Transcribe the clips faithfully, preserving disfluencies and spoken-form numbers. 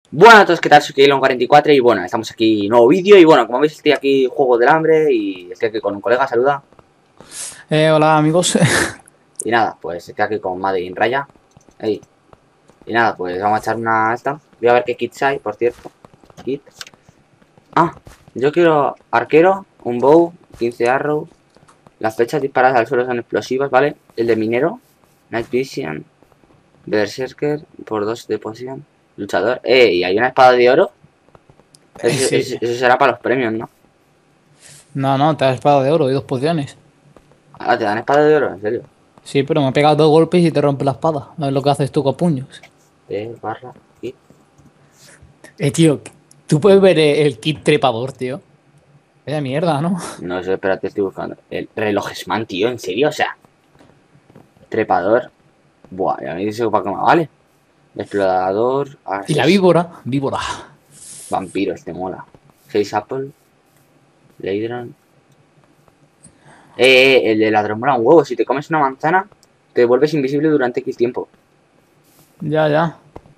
Bueno a todos, ¿qué tal? Soy Keylon cuarenta y cuatro y bueno, estamos aquí, nuevo vídeo y bueno, como veis estoy aquí, Juego del Hambre y estoy aquí con un colega, saluda. Eh, hola amigos. Y nada, pues estoy aquí con Maddy en Raya. Ey, y nada, pues vamos a echar una esta. Voy a ver qué kits hay, por cierto. Kit. Ah, yo quiero arquero, un bow, quince arrows. Las flechas disparadas al suelo son explosivas, ¿vale? El de minero, Night Vision, Berserker, por dos de poción, luchador. Eh, y hay una espada de oro. Eh, Eso, sí. eso, eso será para los premios, ¿no? No, no, te das espada de oro y dos pociones. Ah, te dan espada de oro, en serio. Sí, pero me ha pegado dos golpes y te rompe la espada. No es lo que haces tú con puños. T barra kit. Eh, tío, tú puedes ver eh, el kit trepador, tío. Es de mierda, ¿no? No sé, espérate, estoy buscando. El relojesman, tío, ¿en serio? O sea, trepador. Buah, ya me dice para qué me vale. Explorador, Y la ases, víbora, víbora. vampiro, este mola. Seis Apple, Leidron. Eh, eh, el de ladrón mola un huevo. Si te comes una manzana, te vuelves invisible durante X tiempo. Ya, ya.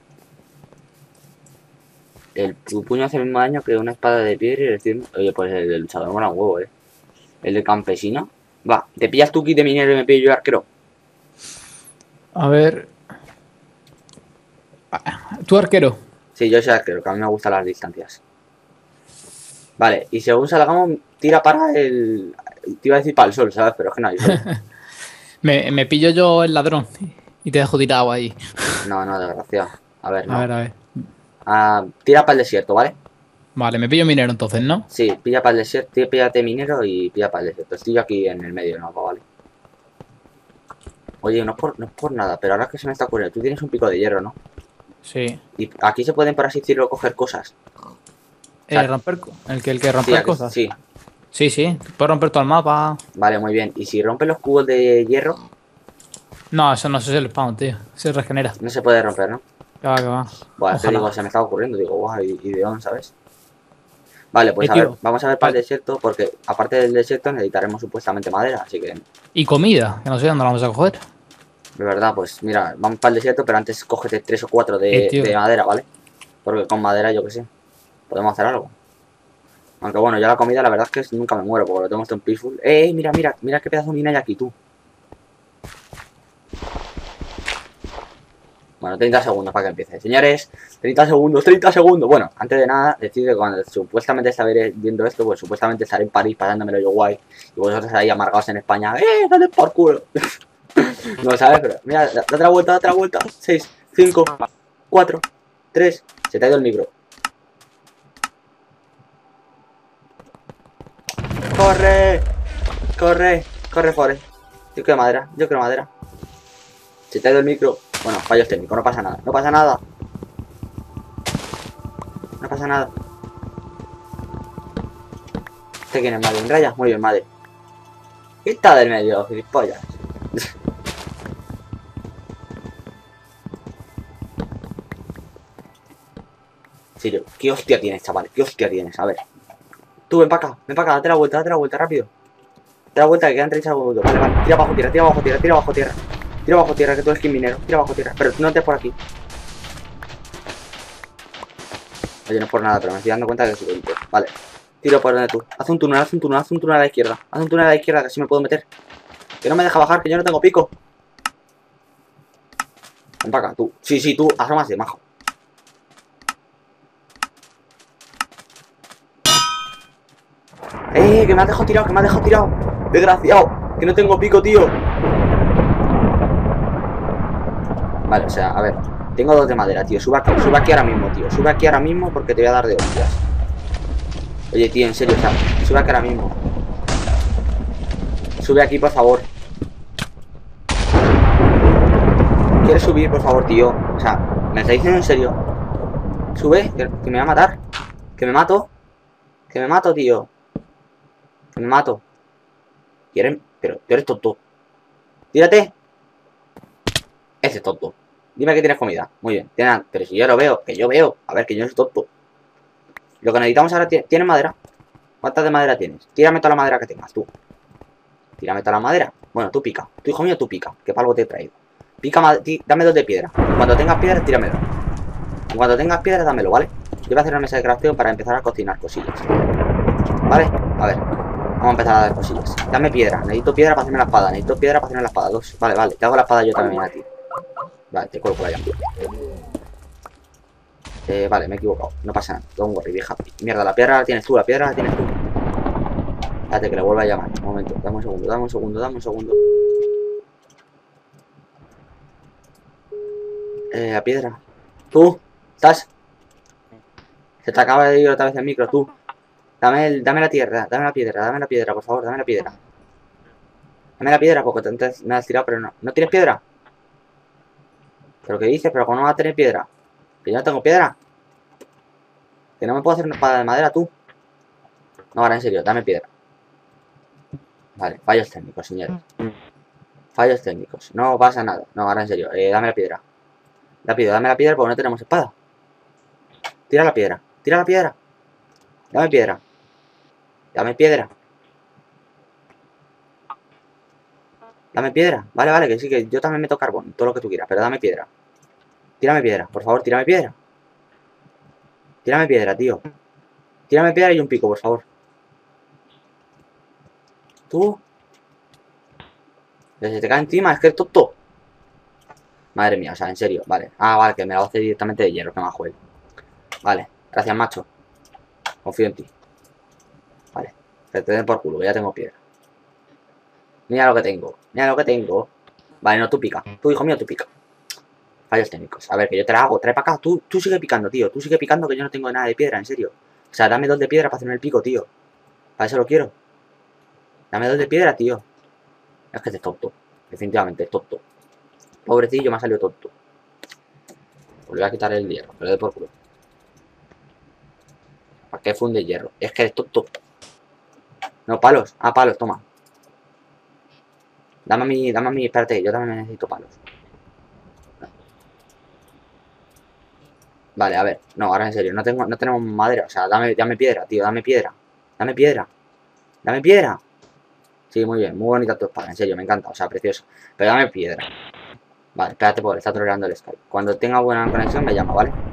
El tu puño hace el mismo daño que una espada de piedra y decir. Oye, pues el de luchador mola un huevo, eh. El de campesino. Va, ¿te pillas tu kit de minero y me pillo yo arquero? A ver. Tu arquero. Sí, yo soy arquero, que a mí me gustan las distancias. Vale, y según salgamos, tira para el... Te iba a decir para el sol, ¿sabes? Pero es que no hay sol. Me, me pillo yo el ladrón y te dejo tirado ahí. No, no, desgraciado. A ver, A no. ver, a ver. Ah, tira para el desierto, ¿vale? Vale, me pillo minero entonces, ¿no? Sí, pilla para el desierto, píllate minero y pilla para el desierto. Estoy yo aquí en el medio del mapa, ¿vale? Oye, no es, por, no es por nada, pero ahora que se me está ocurriendo, tú tienes un pico de hierro, ¿no? Sí. Y aquí se pueden, por así decirlo, coger cosas. O Eh, sea, romper. co- El que, el que sí, romper aquí, cosas. sí. Sí, sí. Puedes romper todo el mapa. Vale, muy bien. Y si rompes los cubos de hierro, No, eso no eso es el spawn, tío. Se regenera. no se puede romper, ¿no? Que va, que va. Bueno, te digo, Ojalá. se me está ocurriendo, digo, guau, y, y de dónde, ¿sabes? Vale, Eh, pues a ver, tío. vamos a ver para el pa- desierto, porque aparte del desierto necesitaremos supuestamente madera, así que, Y comida, que no sé dónde la vamos a coger. de verdad, pues mira, vamos para el desierto, pero antes cógete tres o cuatro Eh, de, de tío. madera, ¿vale? Porque con madera, yo que sé, podemos hacer algo. Aunque bueno, ya la comida, la verdad es que nunca me muero, porque lo tengo esto en peaceful. ¡Eh, eh, mira, mira, mira qué pedazo de mina hay aquí, tú! Bueno, treinta segundos para que empiece. Señores, treinta segundos, treinta segundos. Bueno, antes de nada, decir que cuando supuestamente estaré viendo esto, pues supuestamente estaré en París pasándomelo yo guay. Y vosotros ahí amargados en España. ¡Eh, dale por culo! No sabes, pero mira, da, da otra vuelta, da otra vuelta. seis, cinco, cuatro, tres. Se te ha ido el micro. ¡Corre! ¡Corre! ¡Corre, Forest! Yo quiero madera, yo quiero madera. Se te ha ido el micro. Bueno, fallos técnicos, no pasa nada. No pasa nada. No pasa nada. ¿Este quién es, madre? ¿En raya? Muy bien, madre. ¿Qué está del medio, gilipollas? En serio, ¿qué hostia tienes, chaval? ¿Qué hostia tienes? A ver. Tú, ven para acá, ven para acá, date la vuelta, date la vuelta, rápido. Date la vuelta, que quedan treinta segundos. Vale, vale. Tira abajo tierra, tira abajo tierra, tira abajo tierra. Tira abajo tierra, que tú eres skin minero. Tira abajo tierra. Pero no te por aquí. Oye, no es por nada, pero me estoy dando cuenta que soy bonito. Vale. Tiro por donde tú. Haz un túnel, haz un túnel, haz un túnel a la izquierda. Haz un túnel a la izquierda, que así me puedo meter. Que no me deja bajar, que yo no tengo pico. Ven para acá, tú. Sí, sí, tú, asómase, majo. ¡Eh! Que me has dejado tirado, que me has dejado tirado. Desgraciado, que no tengo pico, tío. Vale, o sea, a ver. Tengo dos de madera, tío. Sube aquí, sube aquí ahora mismo, tío. Sube aquí ahora mismo porque te voy a dar de hostias. Oye, tío, en serio, o sea, sube aquí ahora mismo. Sube aquí, por favor. ¿Quieres subir, por favor, tío? O sea, ¿me está diciendo en serio? Sube, que, que me va a matar. Que me mato. Que me mato, tío. Que me mato. ¿Quieren? Pero tú eres tonto. Tírate. Ese es tonto. Dime que tienes comida. Muy bien. Tienes, pero si yo lo veo, que yo veo. A ver, que yo no soy tonto. Lo que necesitamos ahora, ¿tienes madera? ¿Cuántas de madera tienes? Tírame toda la madera que tengas, tú. Tírame toda la madera. Bueno, tú pica. Tu hijo mío, tú pica. Que palgo te he traído. Pica, dame dos de piedra. Cuando tengas piedra, tírame dos. En cuanto tengas piedra, dámelo, ¿vale? Yo voy a hacer una mesa de crafteo para empezar a cocinar cosillas. ¿Vale? A ver. Vamos a empezar a dar cosillas. Dame piedra. Necesito piedra para hacerme la espada. Necesito piedra para hacerme la espada. Dos. Vale, vale. Te hago la espada yo también a ti. Vale, te coloco la llama. Eh, vale, me he equivocado. No pasa nada. Don't worry, vieja. Mierda, la piedra la tienes tú. La piedra la tienes tú. Espérate que le vuelva a llamar. Un momento. Dame un segundo. Dame un segundo. Dame un segundo. Eh, la piedra. ¿Tú? ¿Estás? Se te acaba de ir otra vez el micro, tú. Dame, el, dame la tierra, dame la piedra, dame la piedra, por favor, dame la piedra. Dame la piedra, porque antes me has tirado, pero no. ¿No tienes piedra? ¿Pero qué dices? ¿Pero cómo no vas a tener piedra? Que yo no tengo piedra. Que no me puedo hacer una espada de madera, tú. No, ahora en serio, dame piedra. Vale, fallos técnicos, señores. Fallos técnicos. No pasa nada. No, ahora en serio, eh, dame la piedra. La piedra, dame la piedra porque no tenemos espada. Tira la piedra, tira la piedra. Dame piedra. Dame piedra. Dame piedra. Vale, vale, que sí, que yo también meto carbón. Todo lo que tú quieras, pero dame piedra. Tírame piedra, por favor, tírame piedra. Tírame piedra, tío. Tírame piedra y un pico, por favor. Tú. Se te cae encima, es que es tonto. Madre mía, o sea, en serio, vale. Ah, vale, que me la voy a hacer directamente de hierro, que me ha jugado. Vale, gracias, macho. Confío en ti. Vale, que te den por culo, que ya tengo piedra. Mira lo que tengo, mira lo que tengo. Vale, no, tú pica. Tú, hijo mío, tú pica. Fallos técnicos. A ver, que yo te la hago. Trae para acá. Tú, tú sigue picando, tío. Tú sigue picando que yo no tengo nada de piedra, en serio. O sea, dame dos de piedra para hacerme el pico, tío. Para eso lo quiero. Dame dos de piedra, tío. Es que este es tonto. Definitivamente es tonto. Pobrecillo, me ha salido tonto. Pues le voy a quitar el hierro. Que le dé por culo. ¿Para qué funde hierro? Es que es tonto. No, palos. Ah, palos, toma. Dame a mí, dame a mí, espérate, yo también necesito palos. Vale, a ver, no, ahora en serio, no tengo, no tenemos madera, o sea, dame, dame piedra, tío, dame piedra. Dame piedra. Dame piedra. Sí, muy bien, muy bonita tu espada, en serio, me encanta, o sea, precioso. Pero dame piedra. Vale, espérate, porque está troleando el Skype. Cuando tenga buena conexión me llama, ¿vale?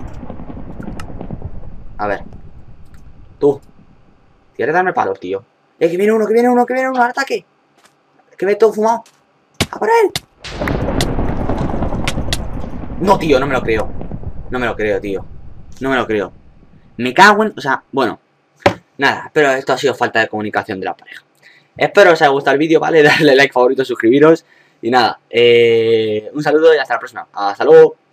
A ver. Tú. ¿Quieres darme palos, tío? ¡Eh, que viene uno, que viene uno, que viene uno! ¡Al ataque! ¡Que me he todo fumado! ¡A por él! No, tío, no me lo creo. No me lo creo, tío. No me lo creo. Me cago en... O sea, bueno. Nada, pero esto ha sido falta de comunicación de la pareja. Espero os haya gustado el vídeo, ¿vale? Darle like, favorito, suscribiros. Y nada, eh, un saludo y hasta la próxima. Hasta luego.